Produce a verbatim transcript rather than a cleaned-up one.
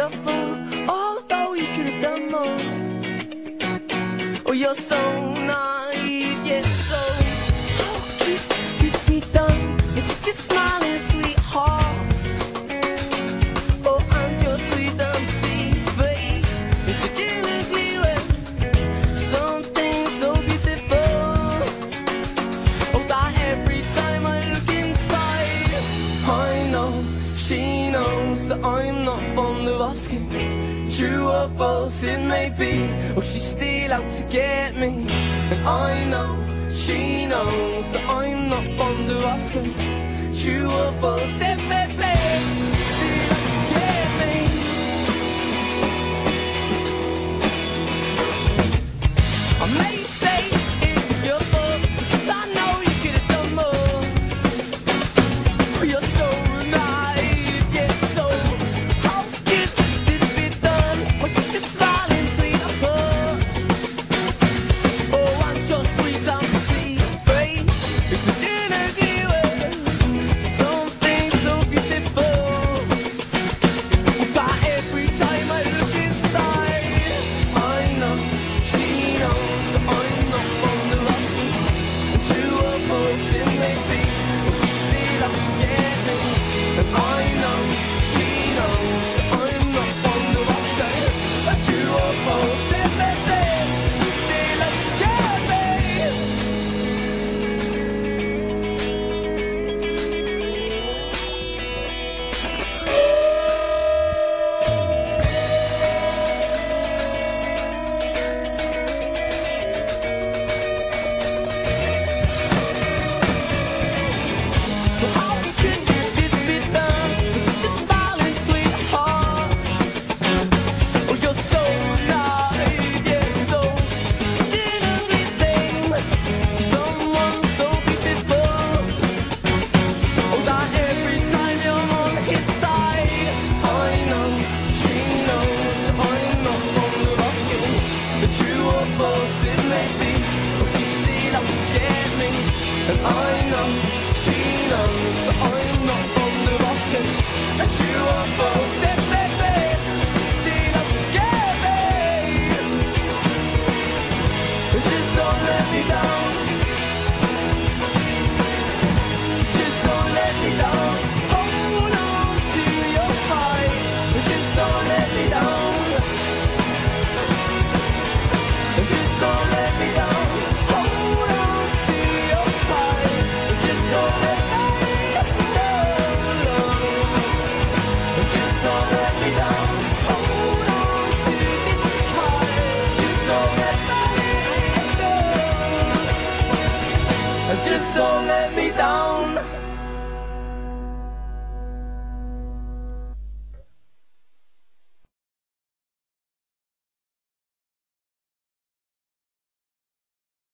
a fool, although you could have done more. Oh, you're so naive, yes, so how could this be done? You're such a smiling sweetheart. Oh, and your sweet and pretty face is such an ugly way. Something so beautiful. Oh, that every time I look inside, I know she knows that I'm not fond of asking. True or false it may be, or she's still out to get me. And I know she knows that I'm not fond of asking. True or false it may be, she's still out to get me. I may say it was your fault, cause I know you could have done more. But you're so naive, yet so how could this be done? Was such a smiling sweetheart. Oh, and your sweet and pretty face is such an ugly way. Something so beautiful. But every time I look inside, I know she knows that I'm not fond of asking. And true or false it may be, or she's still out to get me. And I know she knows that I'm not fond of asking. And true or false it may be, she's still out to get me. So how could this be done? With such a smiling sweetheart. Oh, you're so naive, yeah, so such an ugly thing. Someone so beautiful. Oh, that every time you're on his side, I know she knows that I'm not fond of asking. The true or false it may be, or she's still out to get me. And I know she knows that I'm not fond of asking. The true or false it may be, she's still out to get me. Just don't let me down. Just don't let me down. Hold on to your fight. Just don't let me down. Just don't let me down. Hold on to your fight. Just don't let me down. Just don't let me down. Hold on to this kite. Just don't let me down. Just don't